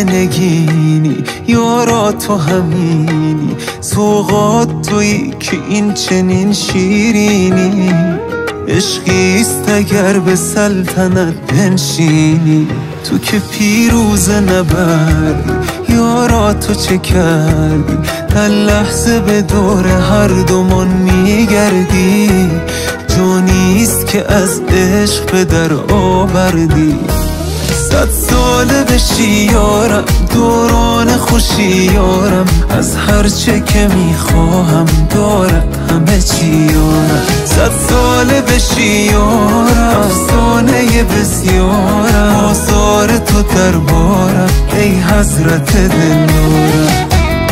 نگینی، یارا تو همینی، سوغات تویی که این چنین شیرینی. عشقیست اگر به سلطنت بنشینی، تو که پیروز نبردی، یارا تو چه کردی؟ در لحظه به دور هر دومان میگردی، جانیست که از عشق به در آوردی. 100 ساله بشی یارم، دوران خوشی یارم، از هر چه که میخواهم دارم همه چی یارم. 100 ساله بشی یارم، افسانه بسیارم، آثار تو دربارم ای حضرت دلدارم.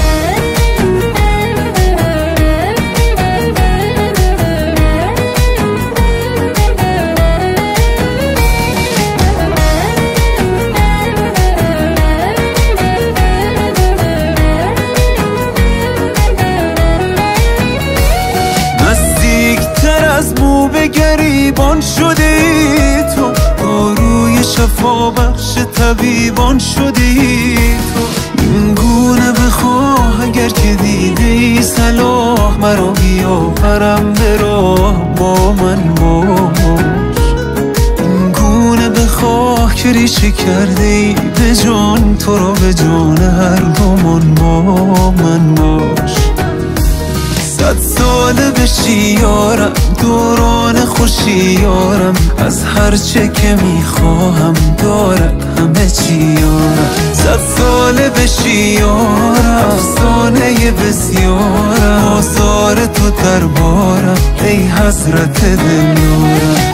گریبان شدی تو، داروی شفا بخش طبیبان شدی تو. این گونه بخواه اگر که دیدی صلاح، مرا بیاورم به راه با من باش. این گونه بخواه که ریشه کرده ای به جان، تو را به جان هر دومان با من باش. 100 ساله بشی یارم، دوران خوشی یارم، از هر چه که میخواهم دارم همه چی یارم. 100 ساله بشی یارم، افسانه بسیارم، آثار تو دربارم ای حضرت دلدارم.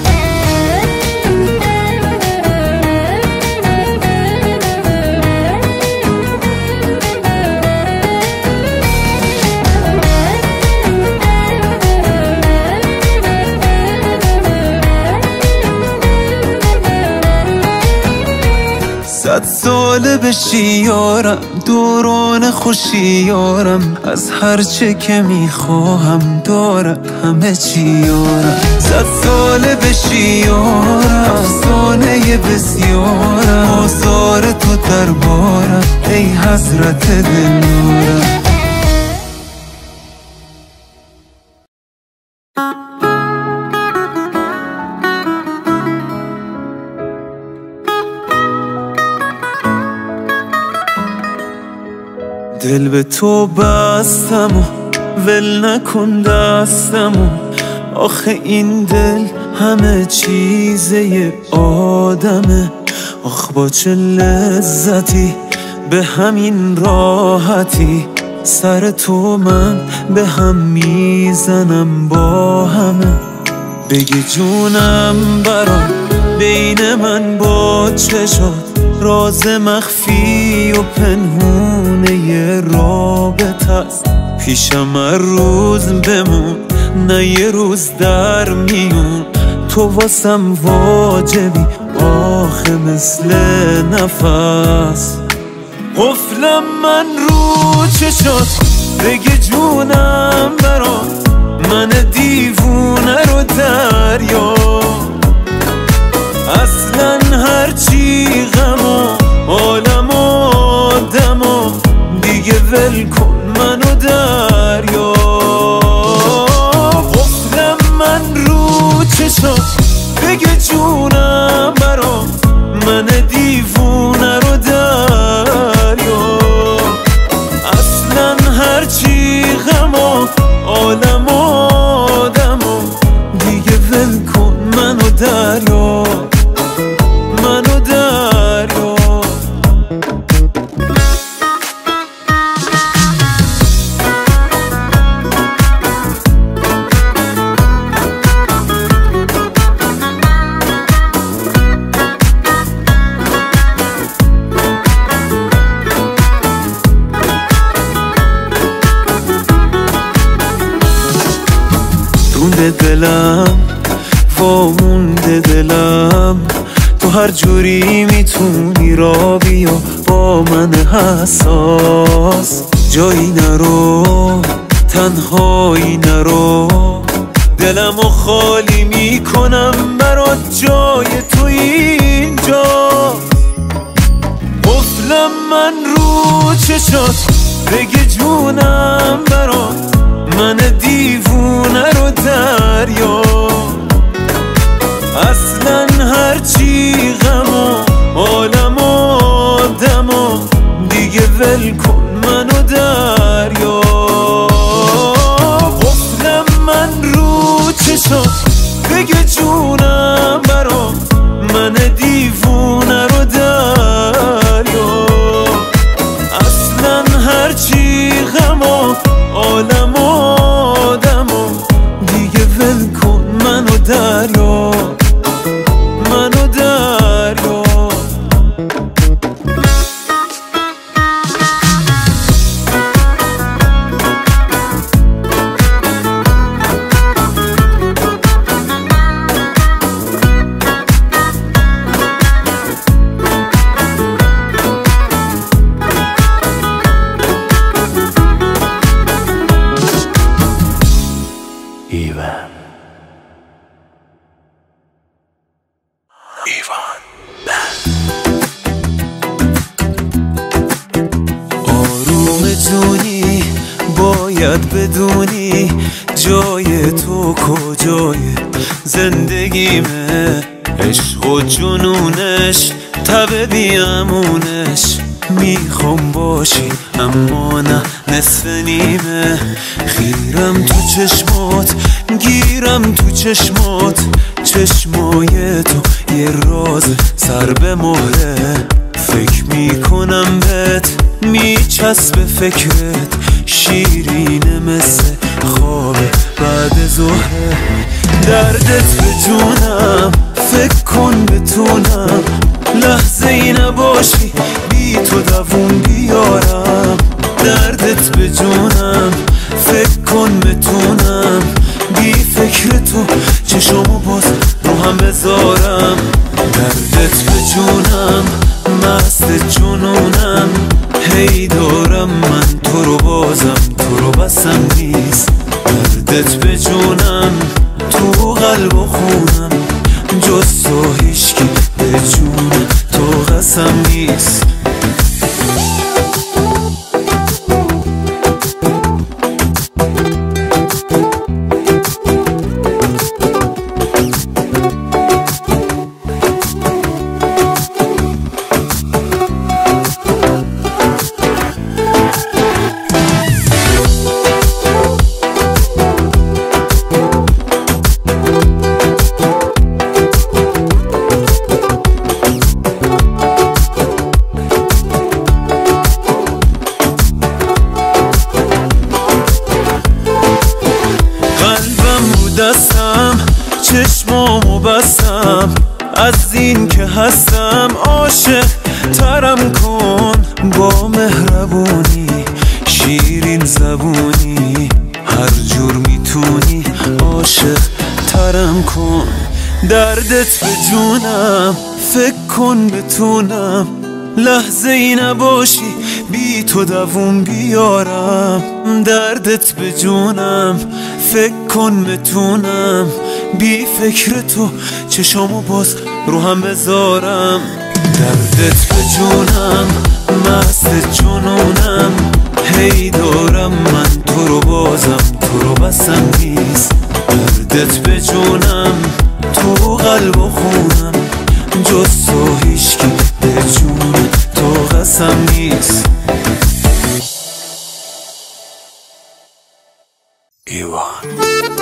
صد ساله بشی یارم، دوران خوشی یارم، از هر چه که میخواهم دارم همه چی یارم. 100 ساله بشی یارم، افسانه بسیارم، آثار تو دربارم ای حضرت دلدارم. دل به تو بستم و ول نکن دستم، آخه این دل همه چیزه آدمه. آخ با چه لذتی به همین راحتی، سر تو من به هم میزنم با همه. بگی جونم برام بین من با چشات، راز مخفی و پنهونه ی رابطه است. پیشم هر روز بمون، نه یه روز در میون، تو واسم واجبی آخه مثل نفس. قفلم من رو چشات، بگی جونم برات، من دیوونه رو دریا. اصلا هرچی غم و عالم و آدم و دیگه ول کن منو دریا. قفلم من رو چشات، بگه جونم برات، من دیوونه رو دریا. اصلا هرچی غم و عالم و آدم و دیگه ول کن منو دریا، منو دریا. رونده دلم، وامونده دلم، تو هر جوری میتونی را بیا با من حساس. جایی نرو، تنهایی نرو، دلمو خالی میکنم برات، جای تو اینجا. قفلم قفلم من رو چشات بگه جونم برات من دیوونه رو دریا اصلا هرچی غم و عالم و آدم و دیگه ول کن منو دریا قفلم من رو چشات بگه جونم برات من دیوونه رو دریا اصلا هرچی غم و عالم و آدم و دیگه ول کن منو دریا منو دریا آروم جونی باید بدونی جای تو کجای زندگیمه عشق و جنونش تب بیامونش میخوام باشی اما نه نصف نیمه خیرم تو چشمات گیرم تو چشمات چشمای تو یه راز سر به مهره فکر میکنم بهت میچسبه فکرت شیرینه مثل خواب بعد ظهره دردت به جونم فکر کن بتونم لحظه ای نباشی بی تو دووم بیارم دردت به جونم فکر کن بتونم بی فکر تو چشمو باز رو هم بذارم دردت به جونم مست جنونم هی دارم من تو رو بازم تو رو بسم نیست دردت به جونم تو قلب و خونم جز تو هیچکی به جون تو قسم نیست دستم چشمامو بستم از این که هستم عاشق ترم کن با مهربونی شیرین زبونی هر جور میتونی عاشق ترم کن دردت به جونم فکر کن بتونم لحظه ای نباشی بی تو دووم بیارم دردت به جونم فکر کن بتونم بی فکر تو چشامو باز رو هم بذارم دردت به جونم مست جنونم هی دارم من تو رو بازم تو رو بسم نیست دردت به جونم تو قلب و خونم جز تو هیچکی به جون تو قسم نیست ایوان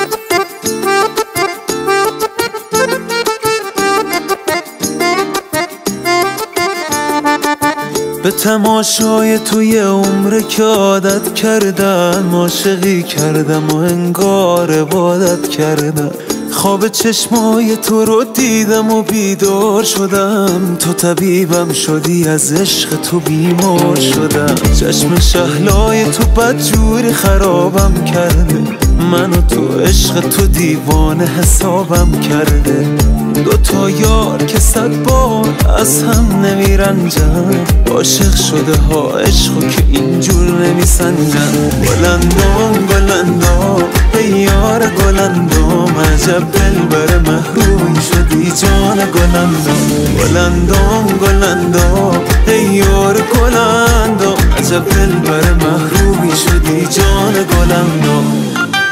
به تماشای توی عمر که عادت کردم عاشقی کردم و انگار عبادت کردم خواب چشمای تو رو دیدم و بیدار شدم تو طبیبم شدی از عشق تو بیمار شدم چشم شهلای تو بدجوری خرابم کرده منو تو عشق تو دیوانه حسابم کرده دوتا یار که 100 بار از هم نمیرنجن عاشق شده ها عشقو که اینجور نمیسنجن گلندام گلندام ای یار گلندام عجب دلبر محروم شدی شدی جان گلندام گلندام گلندام ای یار گلندام عجب دلبر محرومی شدی جان گلندام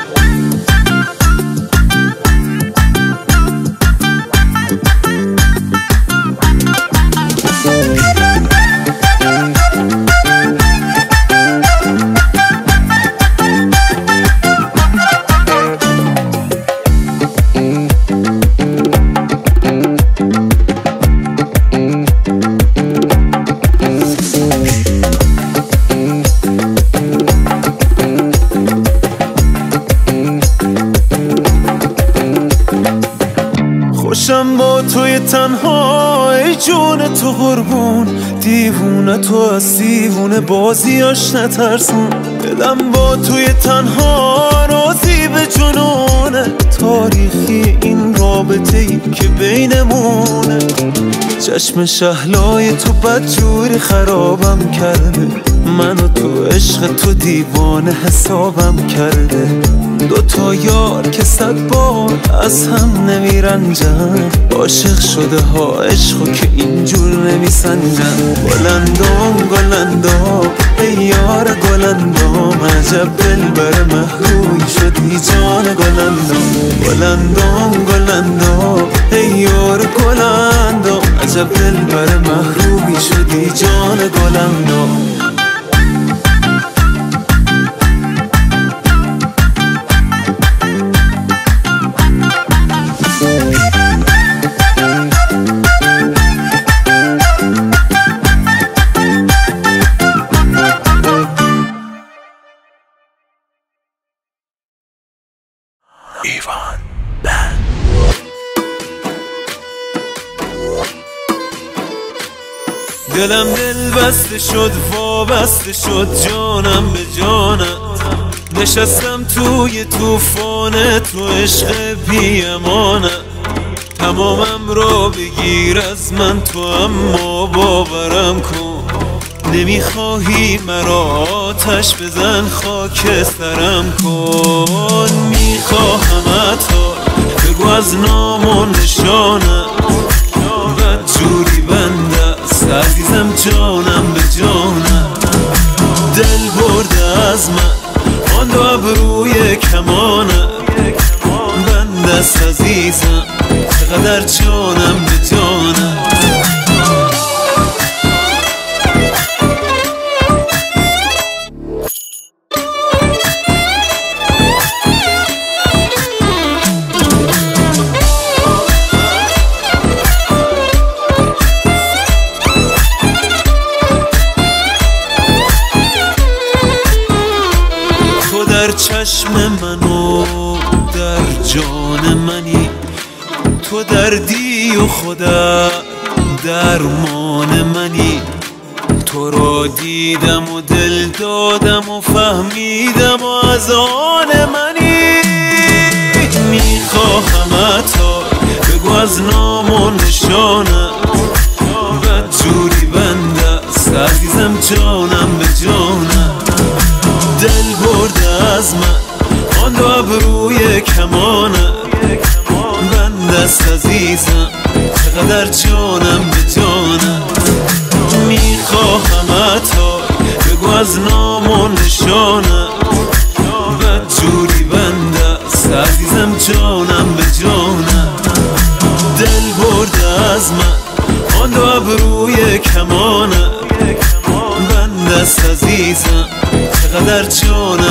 خوشم با توی تنها ای جون تو قربون دیوونه تو از دیوونه بازیاش نترسون دلم با توی تنها راضی به جنونه تاریخی این رابطه ای که بینمونه چشم شهلای تو بدجوری خرابم کرده منو تو عشق تو دیوانه حسابم کرده دوتا یار که 100 بار از هم نمیرنجن عاشق شده ها عشقو که اینجور نمیسنجن گلندام گلندام ای یار گلندام عجب دلبر محرومی شدی جان گلندام گلندام گلندام ای یار گلندام عجب دلبر محرومی شدی جان گلندام ایوان بند دلم دل بسته شد وابسته شد جانم به جانت نشستم توی توفانه تو عشق بی امانت تمامم رو بگیر از من تو اما باورم کن نمیخواهی مرا آتش بزن خاک سرم کن میخواهم تا بگو از نام و نشانم بدجوری بنده است عزیزم جانم به جانم دل برده از من آن دو ابروی کمانم بنده است عزیزم چقدر جانم به جانم در چشم منو در جان منی تو دردی و خدا درمان منی تو را دیدم و دل دادم و فهمیدم و از آن منی میخواهم تا بگو از نام و نشانم بدجوری بنده است عزیزم جانم به جانم دل برده از من آن دو ابروی کمانم بنده است عزیزم چقدر جانم به جانم میخواهم تا بگو از نام و نشانم بدجوری بنده است عزیزم جانم به جانم دل برده از من آن دو ابروی کمانم بنده است عزیزم چقدر جانم